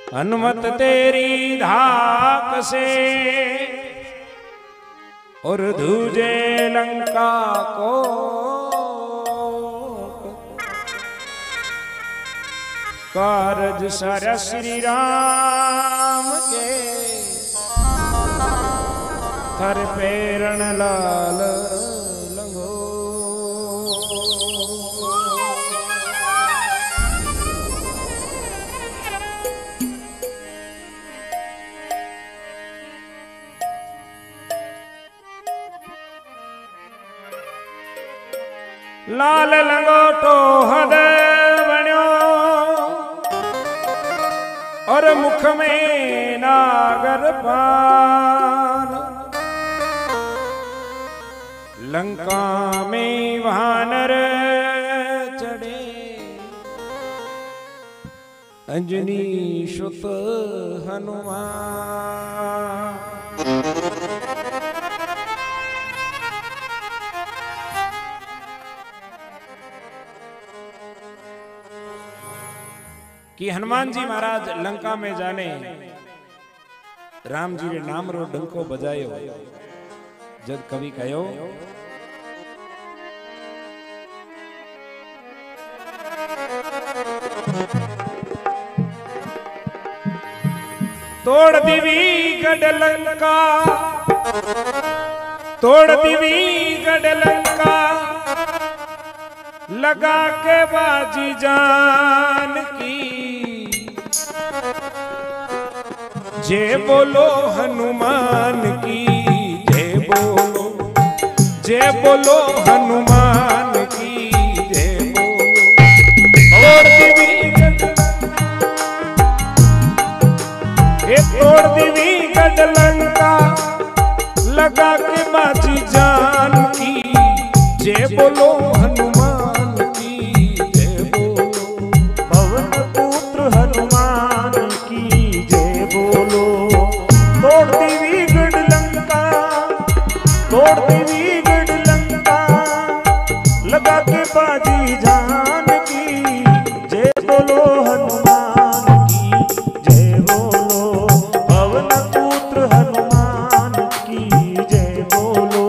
हनुमत तेरी धाक से और दूजे लंका को कारज सारा श्री राम के थर पेरण लाल लंगो। लाल लंगोटो हद बन्यो और मुख में नागर पान। लंका में वानर चढ़े अंजनी सुत हनुमान। कि हनुमान जी महाराज लंका में जाने राम जी रे नाम रो डंको बजायो। जब कवि कहो तोड़ दीवी गढ़ लंका, तोड़ दीवी गढ़ लंका, लगा के बाजी जान की। जय बोलो हनुमान की, जय बोलो, जय बोलो हनुमान की, जय बोलो। तोड़ दीवी तोड़ दीवी गढ़ लंका, लगा के बाजी जान की। जय बोलो हनुमान की, जय बोलो। पवन पुत्र हनुमान की जय बोलो। तोड़ दीवी गढ़ लंका, तोड़ दीवी गढ़ लंका, लगा के बाजी जान की। जय बोलो हनुमान की जय बोलो। पवन पुत्र हनुमान की जय बोलो।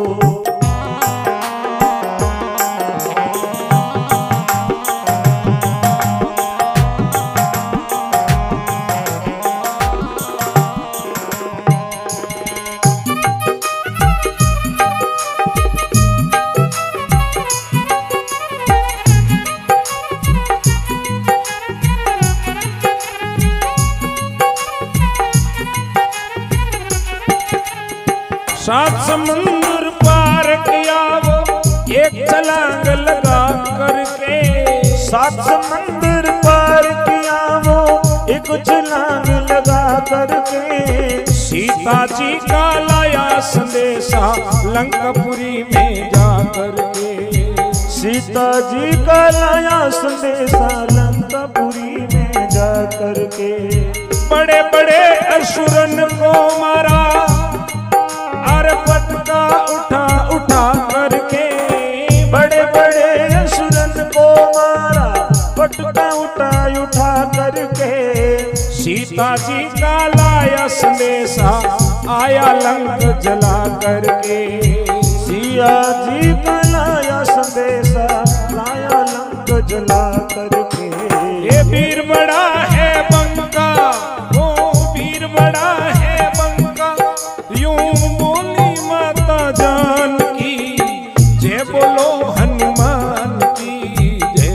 सात समुंदर पार किया वो एक छलांग लगा करके। सात समंदर पार किया वो एक छलांग लगा करके। सीता जी का लाया संदेशा लंकापुरी में जा करके। सीता जी का लाया संदेशा लंकापुरी में जा करके। बड़े बड़े असुरन को मारा और पटका उठा उठा करके। बड़े बड़े असुरन को मारा पटका उठा उठा करके। सीता जी का लाया संदेशा आया लंक जला करके। सिया जी का लाया संदेशा लाया लंक जला करके। ये वीर बड़ा है बंका, वो वीर बड़ा है बंका, यूं बोली माता जान की। जय बोलो हनुमान की, जय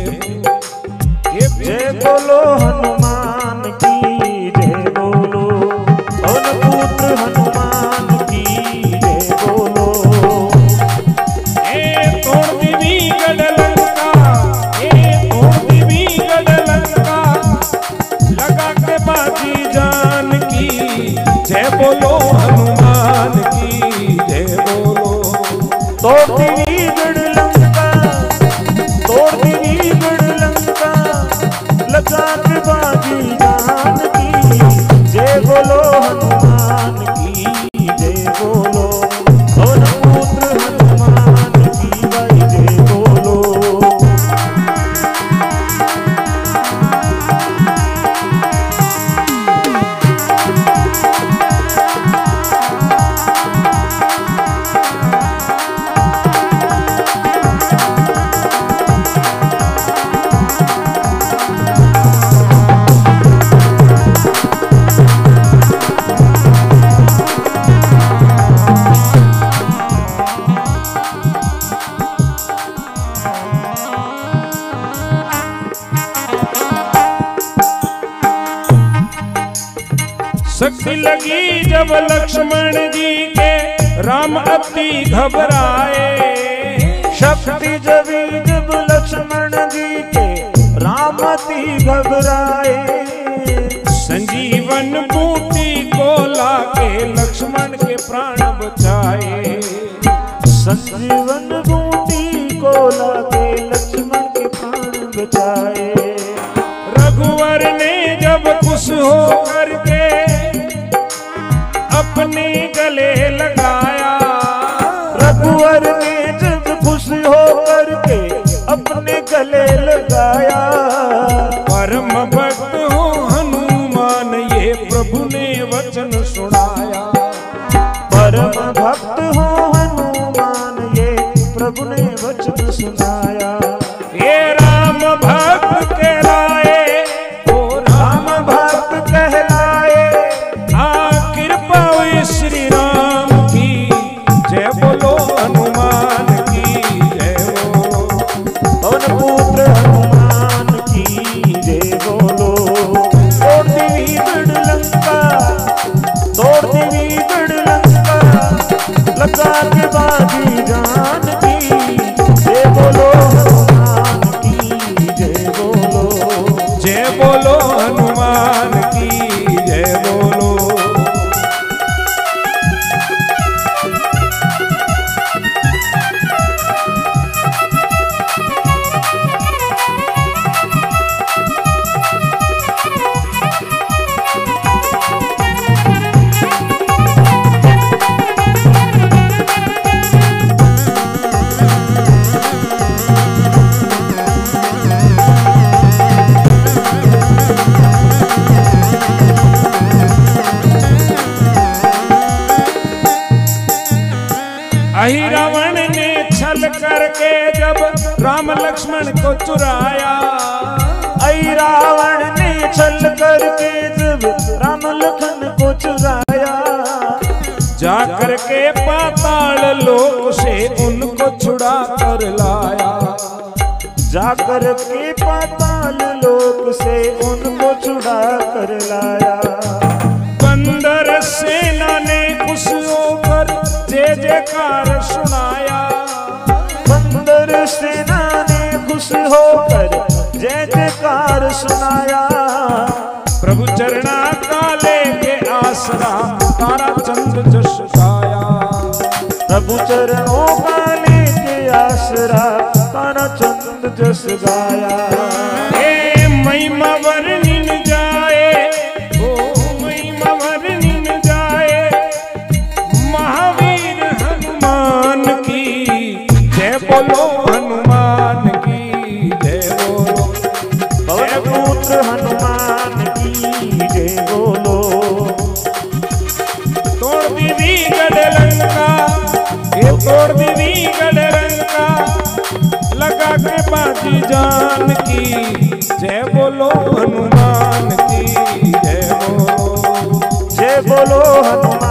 बोलो हनुमान की जय बोलो। पवन पुत्र हनुमान की जय बोलो। तोड़ दीवी गढ़ लंका, तोड़ दीवी गढ़ लंका, लगा के बाजी जान की। जय बोलो हनुमान की, जय बोलो। तोड़ दीवी गढ़ लंका, तोड़ दीवी गढ़ लंका, लगा के बाजी जान की। जय बोलो हनुमान की जय बोलो। पवन पुत्र हनुमान की भाई जय बोलो। शक्ति लगी जब लक्ष्मण जी के राम अति घबराए। शक्ति जबी जब लक्ष्मण जी के राम अति घबराए। संजीवन बूटी को लाके लक्ष्मण के प्राण बचाए। संजीवन बूटी को लाके लक्ष्मण के प्राण बचाए। रघुवर ने जब खुश हो करके अपने गले लगाया। रघुवर ने जब खुश हो करके अपने गले लगाया। परम भक्त हो हनुमान ये प्रभु ने वचन सुनाया। परम भक्त हो हनुमान ये प्रभु ने वचन सुनाया। ये राम भक्त कहलाए, ओ राम भक्त कहलाए। कृपा हुई श्री राम की जय बोलो हनुमान की जय बोलो। पवन पुत्र हनुमान की जय बोलो। तोड़ देवी गढ़ लंका, तोड़ देवी गढ़ लंका, लगा के बाजी जान की जय बोलो हनुमान की जय बोलो। जय बोलो हनुमान की जय बोलो। अहि रावण ने छल करके जब राम लक्ष्मण को चुराया। अहि रावण ने छल करके जब राम लखन को चुराया। जाकर के पाताल लोक से उनको छुड़ा कर लाया। जाकर के पाताल लोक से उनको छुड़ा कर लाया। बंदर सेना ने खुश होकर जय जयकार सुनाया। बंदर सेना ने खुश होकर जय जयकार सुनाया। प्रभु चरणा काले के आसरा तारा चंद्र जस गाया। प्रभु चरणों काले के आसरा तारा चंद्र जस गाया। हे महिमा वर्णिन जाए, ओ महिमा वर्णिन जाए। महावीर हनुमान की जय बोलो हनुमान की जय बोलो। पवन पुत्र हनुमान की जय बोलो। तोड़ दीवी गढ़ लंका, ये तोड़ दीवी गढ़ लंका, लगा के बाजी जान की जय बोलो हनुमान की जय बोलो। जय बोलो हनुमान।